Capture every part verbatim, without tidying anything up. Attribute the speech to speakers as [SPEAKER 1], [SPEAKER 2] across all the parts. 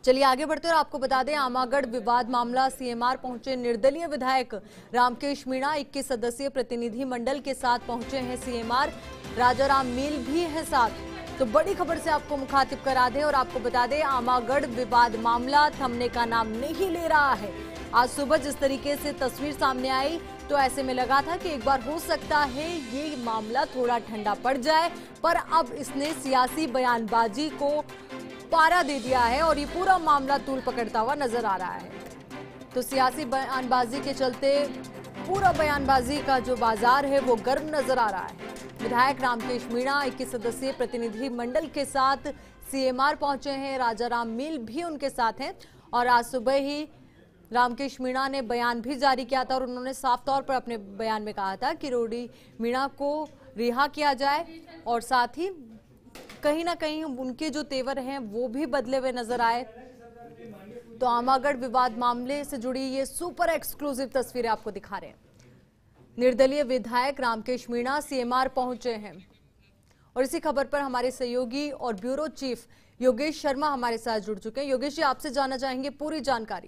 [SPEAKER 1] चलिए आगे बढ़ते और आपको बता दें, आमागढ़ विवाद मामला सीएमआर पहुंचे निर्दलीय विधायक रामकेश मीणा इक्कीस सदस्यीय प्रतिनिधि मंडल के साथ पहुंचे हैं सीएमआर। राजाराम मील भी है साथ। तो बड़ी खबर से आपको मुखातिब करा दें और आपको बता दें, आमागढ़ विवाद मामला थमने का नाम नहीं ले रहा है। आज सुबह जिस तरीके से तस्वीर सामने आई तो ऐसे में लगा था कि एक बार हो सकता है ये मामला थोड़ा ठंडा पड़ जाए, पर अब इसने सियासी बयानबाजी को पारा दे दिया है और ये पूरा मामला तूल पकड़ता हुआ नजर आ रहा है। तो सियासी बयानबाजी के चलते पूरा बयानबाजी का जो बाजार है वो गर्म नजर आ रहा है। विधायक रामकेश मीणा इक्कीस सदस्यीय प्रतिनिधि मंडल के साथ सीएमआर पहुंचे हैं। राजाराम मील भी उनके साथ हैं और आज सुबह ही रामकेश मीणा ने बयान भी जारी किया था और उन्होंने साफ तौर पर अपने बयान में कहा था कि रोडी मीणा को रिहा किया जाए और साथ ही कहीं ना कहीं उनके जो तेवर हैं वो भी बदले हुए नजर आए। तो आमागढ़ विवाद मामले से जुड़ी ये सुपर एक्सक्लूसिव तस्वीरें आपको दिखा रहे हैं। निर्दलीय विधायक रामकेश मीणा सीएमआर पहुंचे हैं और इसी खबर पर हमारे सहयोगी और ब्यूरो चीफ योगेश शर्मा हमारे साथ जुड़ चुके हैं। योगेश जी, आपसे जानना चाहेंगे पूरी जानकारी।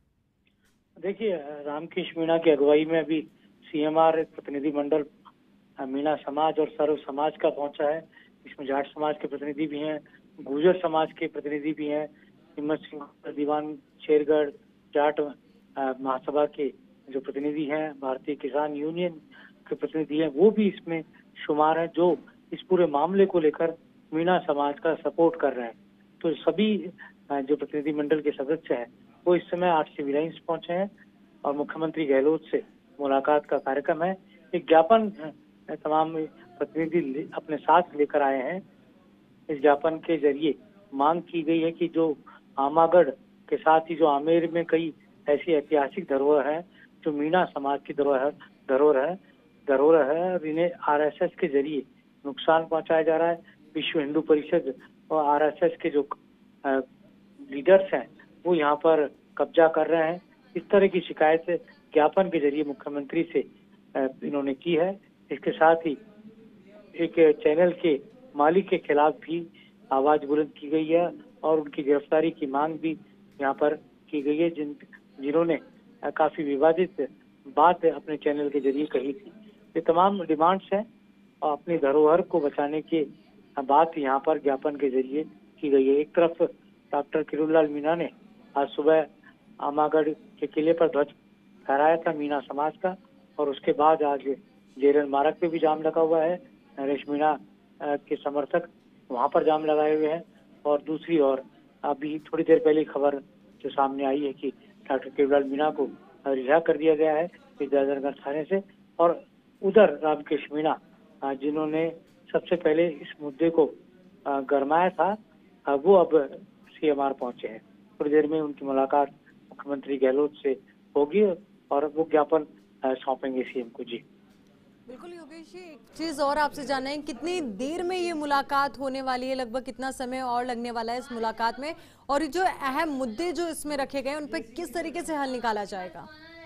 [SPEAKER 2] देखिए, रामकेश मीणा की अगुवाई में अभी सीएमआर प्रतिनिधि मंडल मीणा समाज और सर्व समाज का पहुंचा है। इसमें जाट समाज के प्रतिनिधि भी हैं, गुर्जर समाज के प्रतिनिधि भी हैं, हिम्मत सिंह दीवान शेरगढ़ जाट महासभा के जो प्रतिनिधि हैं, भारतीय किसान यूनियन के प्रतिनिधि हैं, वो भी इसमें शुमार हैं, जो इस पूरे मामले को लेकर मीणा समाज का सपोर्ट कर रहे हैं। तो सभी जो प्रतिनिधि मंडल के सदस्य हैं वो इस समय आठ सिविल लाइन्स पहुंचे हैं और मुख्यमंत्री गहलोत से मुलाकात का कार्यक्रम है। एक ज्ञापन तमाम प्रतिनिधि अपने साथ लेकर आए हैं। इस ज्ञापन के जरिए मांग की गई है कि जो आमागढ़ के साथ ही जो आमेर में कई ऐसी ऐतिहासिक धरोहर है जो मीणा समाज की धरोहर धरोहर है धरोहर है और इन्हें आरएसएस के जरिए नुकसान पहुंचाया जा रहा है। विश्व हिंदू परिषद और आरएसएस के जो लीडर्स हैं वो यहाँ पर कब्जा कर रहे हैं। इस तरह की शिकायत ज्ञापन के जरिए मुख्यमंत्री से इन्होंने की है। इसके साथ ही एक चैनल के मालिक के खिलाफ भी आवाज बुलंद की गई है और उनकी गिरफ्तारी की मांग भी यहाँ पर की गई है, जिन जिन्होंने काफी विवादित बात अपने चैनल के जरिए कही थी। ये तमाम डिमांड्स हैं और अपनी धरोहर को बचाने की बात यहाँ पर ज्ञापन के जरिए की गई है। एक तरफ डॉक्टर किरोड़ीलाल मीणा ने आज सुबह आमागढ़ के किले पर ध्वज फहराया था मीणा समाज का और उसके बाद आज जेरल मार्ग पे भी जाम लगा हुआ है। नरेश मीणा के समर्थक वहां पर जाम लगाए हुए हैं और दूसरी ओर अभी थोड़ी देर पहले खबर जो सामने आई है कि डॉक्टर किरोड़ीलाल मीणा को रिहा कर दिया गया है विद्याधरगढ़ थाने से। और उधर रामकेश मीणा जिन्होंने सबसे पहले इस मुद्दे को गरमाया था, वो अब सीएमआर पहुंचे हैं। थोड़ी देर में उनकी मुलाकात मुख्यमंत्री गहलोत से होगी और वो ज्ञापन सौंपेंगे सीएम को। जी
[SPEAKER 1] बिल्कुल योगेश जी, एक चीज और आपसे जानना है, कितनी देर में ये मुलाकात होने वाली है, लगभग कितना समय और लगने वाला है इस मुलाकात में, और जो अहम मुद्दे जो इसमें रखे गए उन पर किस तरीके से हल निकाला जाएगा?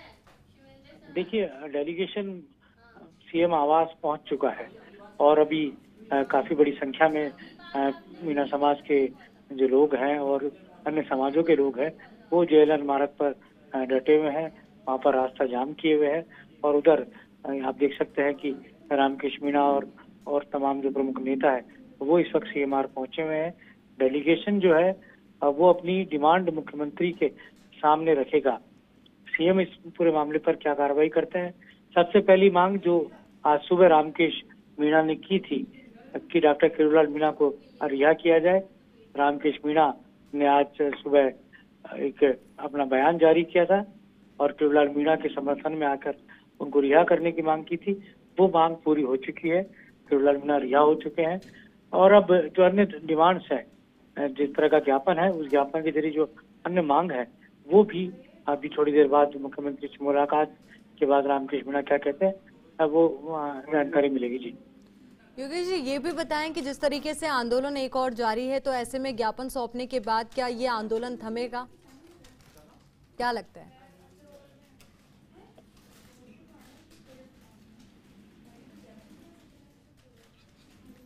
[SPEAKER 2] देखिए, डेलीगेशन सीएम आवास पहुंच चुका है और अभी आ, काफी बड़ी संख्या में मीणा समाज के जो लोग हैं और अन्य समाजों के लोग हैं वो जेएलएन मार्ग पर डटे हुए हैं, वहाँ पर रास्ता जाम किए हुए हैं। और उधर आप देख सकते हैं कि रामकेश मीणा और और तमाम जो प्रमुख नेता है वो इस वक्त सीएमआर पहुंचे हुए हैं। डेलीगेशन जो है वो अपनी डिमांड मुख्यमंत्री के सामने रखेगा। सीएम इस पूरे मामले पर क्या कार्रवाई करते हैं। सबसे पहली मांग जो आज सुबह रामकेश मीणा ने की थी कि डॉक्टर किरोड़ीलाल मीणा को रिहा किया जाए। रामकेश मीणा ने आज सुबह एक अपना बयान जारी किया था और किरोड़ीलाल मीणा के समर्थन में आकर उनको रिहा करने की मांग की थी। वो मांग पूरी हो चुकी है, किरोड़ीलाल मीणा रिहा हो चुके हैं। और अब जो अन्य डिमांड्स हैं, जिस तरह का ज्ञापन है उस ज्ञापन के जरिए जो अन्य मांग है वो भी अभी थोड़ी देर बाद मुख्यमंत्री से मुलाकात के बाद रामकेश मीणा क्या कहते हैं वो जानकारी मिलेगी। जी
[SPEAKER 1] योगेश जी, ये भी बताएं कि जिस तरीके से आंदोलन एक और जारी है, तो ऐसे में ज्ञापन सौंपने के बाद क्या ये आंदोलन थमेगा, क्या लगता है?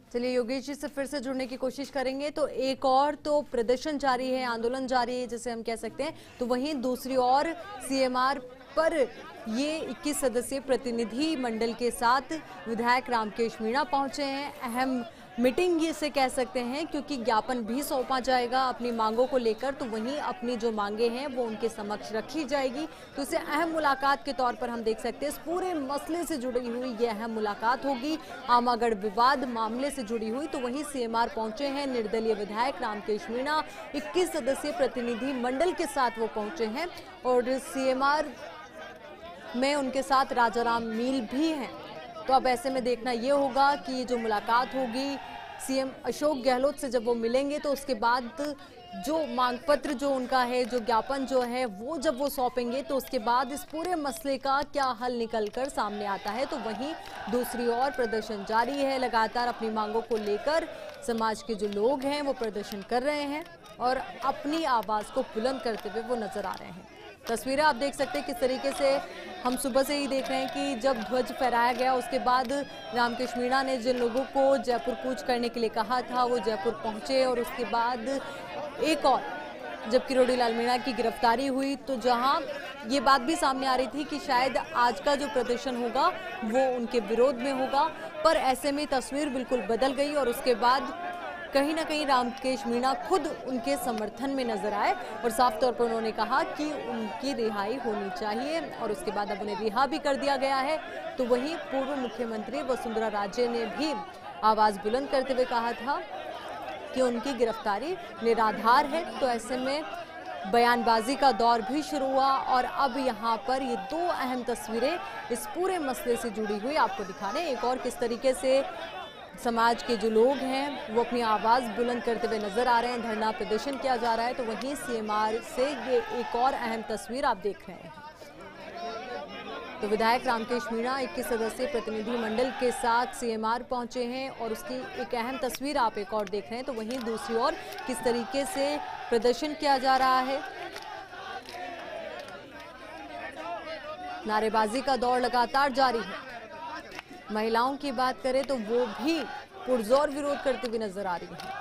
[SPEAKER 1] चलिए योगेश जी से फिर से जुड़ने की कोशिश करेंगे। तो एक और तो प्रदर्शन जारी है, आंदोलन जारी है जिसे हम कह सकते हैं, तो वहीं दूसरी ओर सीएमआर पर ये इक्कीस सदस्यीय प्रतिनिधि मंडल के साथ विधायक रामकेश मीणा पहुंचे हैं। अहम मीटिंग इसे कह सकते हैं क्योंकि ज्ञापन भी सौंपा जाएगा अपनी मांगों को लेकर, तो वहीं अपनी जो मांगे हैं वो उनके समक्ष रखी जाएगी। तो इसे अहम मुलाकात के तौर पर हम देख सकते हैं। इस पूरे मसले से जुड़ी हुई ये अहम मुलाकात होगी, आमागढ़ विवाद मामले से जुड़ी हुई। तो वहीं सीएमआर पहुंचे हैं निर्दलीय विधायक रामकेश मीणा, इक्कीस सदस्यीय प्रतिनिधि मंडल के साथ वो पहुंचे हैं और सीएमआर में उनके साथ राजाराम मील भी हैं। तो अब ऐसे में देखना ये होगा कि ये जो मुलाकात होगी सीएम अशोक गहलोत से जब वो मिलेंगे तो उसके बाद जो मांग पत्र जो उनका है, जो ज्ञापन जो है वो जब वो सौंपेंगे तो उसके बाद इस पूरे मसले का क्या हल निकलकर सामने आता है। तो वहीं दूसरी ओर प्रदर्शन जारी है, लगातार अपनी मांगों को लेकर समाज के जो लोग हैं वो प्रदर्शन कर रहे हैं और अपनी आवाज को बुलंद करते हुए वो नजर आ रहे हैं। तस्वीरें आप देख सकते हैं किस तरीके से हम सुबह से ही देख रहे हैं कि जब ध्वज फहराया गया उसके बाद रामकेश मीणा ने जिन लोगों को जयपुर कूच करने के लिए कहा था वो जयपुर पहुंचे और उसके बाद एक और जब किरोड़ी लाल मीणा की गिरफ्तारी हुई तो जहां ये बात भी सामने आ रही थी कि शायद आज का जो प्रदर्शन होगा वो उनके विरोध में होगा, पर ऐसे में तस्वीर बिल्कुल बदल गई और उसके बाद कहीं ना कहीं रामकेश मीणा खुद उनके समर्थन में नजर आए और साफ तौर पर उन्होंने कहा कि उनकी रिहाई होनी चाहिए और उसके बाद अब उन्हें रिहा भी कर दिया गया है। तो वहीं पूर्व मुख्यमंत्री वसुंधरा राजे ने भी आवाज बुलंद करते हुए कहा था कि उनकी गिरफ्तारी निराधार है। तो ऐसे में बयानबाजी का दौर भी शुरू हुआ और अब यहाँ पर ये दो अहम तस्वीरें इस पूरे मसले से जुड़ी हुई आपको दिखा रहे हैं। एक और किस तरीके से समाज के जो लोग हैं वो अपनी आवाज़ बुलंद करते हुए नजर आ रहे हैं, धरना प्रदर्शन किया जा रहा है। तो वहीं सीएमआर से ये एक और अहम तस्वीर आप देख रहे हैं। तो विधायक रामकेश मीणा इक्कीस सदस्यीय प्रतिनिधि मंडल के साथ सीएमआर पहुंचे हैं और उसकी एक अहम तस्वीर आप एक और देख रहे हैं। तो वहीं दूसरी ओर किस तरीके से प्रदर्शन किया जा रहा है, नारेबाजी का दौर लगातार जारी है। महिलाओं की बात करें तो वो भी पुरजोर विरोध करते हुए नजर आ रही है।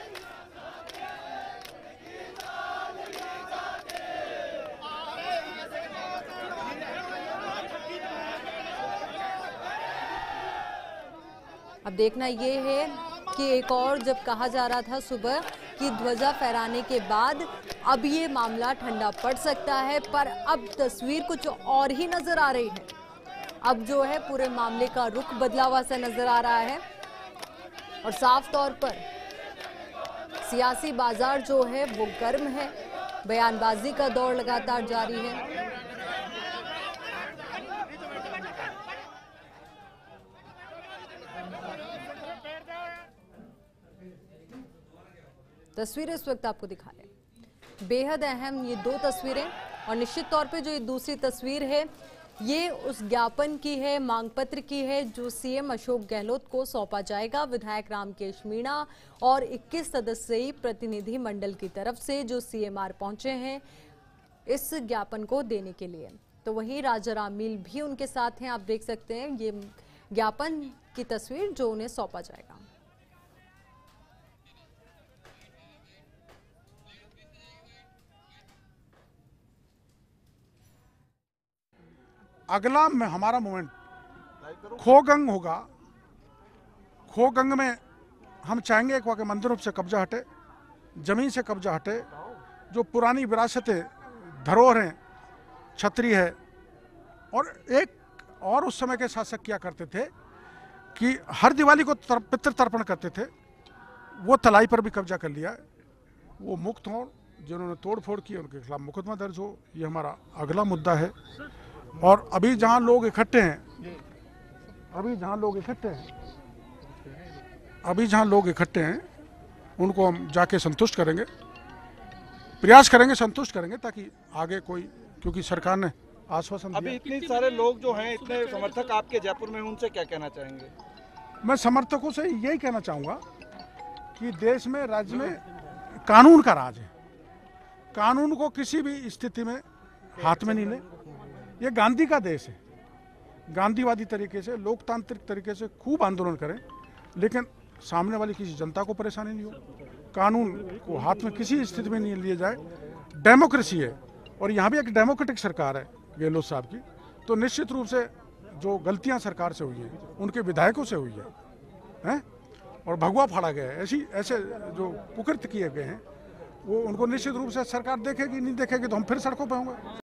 [SPEAKER 1] अब देखना ये है कि एक और जब कहा जा रहा था सुबह कि ध्वजा फहराने के बाद अब ये मामला ठंडा पड़ सकता है, पर अब तस्वीर कुछ और ही नजर आ रही है। अब जो है पूरे मामले का रुख बदला हुआ सा नजर आ रहा है और साफ तौर पर सियासी बाजार जो है वो गर्म है, बयानबाजी का दौर लगातार जारी है। तस्वीरें इस वक्त आपको दिखा रहे हैं, बेहद अहम ये दो तस्वीरें और निश्चित तौर पे जो ये दूसरी तस्वीर है ये उस ज्ञापन की है, मांग पत्र की है जो सीएम अशोक गहलोत को सौंपा जाएगा विधायक रामकेश मीणा और इक्कीस सदस्यीय प्रतिनिधि मंडल की तरफ से जो सीएमआर पहुंचे हैं इस ज्ञापन को देने के लिए। तो वहीं राजाराम मील भी उनके साथ हैं, आप देख सकते हैं ये ज्ञापन की तस्वीर जो उन्हें सौंपा जाएगा।
[SPEAKER 3] अगला में हमारा मूवमेंट खोगंग होगा। खोगंग में हम चाहेंगे कि वहाँ के मंदिरों से कब्जा हटे, जमीन से कब्जा हटे, जो पुरानी विरासतें धरोहर हैं, छतरी है। और एक और उस समय के शासक क्या करते थे कि हर दिवाली को तर, पितृ तर्पण करते थे, वो तलाई पर भी कब्जा कर लिया। वो मुक्त हों, जिन्होंने तोड़ फोड़ की उनके खिलाफ मुकदमा दर्ज हो, ये हमारा अगला मुद्दा है। और अभी जहां लोग इकट्ठे हैं अभी जहां लोग इकट्ठे हैं अभी जहां लोग इकट्ठे हैं उनको हम जाके संतुष्ट करेंगे, प्रयास करेंगे, संतुष्ट करेंगे ताकि आगे कोई, क्योंकि सरकार ने आश्वासन
[SPEAKER 4] अभी इतने सारे लोग जो हैं, इतने समर्थक आपके जयपुर में, उनसे क्या कहना चाहेंगे?
[SPEAKER 3] मैं समर्थकों से यही कहना चाहूँगा कि देश में, राज्य में कानून का राज है। कानून को किसी भी स्थिति में हाथ में नहीं ले। ये गांधी का देश है। गांधीवादी तरीके से, लोकतांत्रिक तरीके से खूब आंदोलन करें, लेकिन सामने वाली किसी जनता को परेशानी नहीं हो, कानून को हाथ में किसी स्थिति में नहीं लिया जाए। डेमोक्रेसी है और यहाँ भी एक डेमोक्रेटिक सरकार है गहलोत साहब की, तो निश्चित रूप से जो गलतियाँ सरकार से हुई हैं उनके विधायकों से हुई है, हैं और भगवा फाड़ा गया है, ऐसी ऐसे जो कुकृत्य किए गए हैं वो उनको निश्चित रूप से सरकार देखेगी, नहीं देखेगी तो हम फिर सड़कों पर होंगे।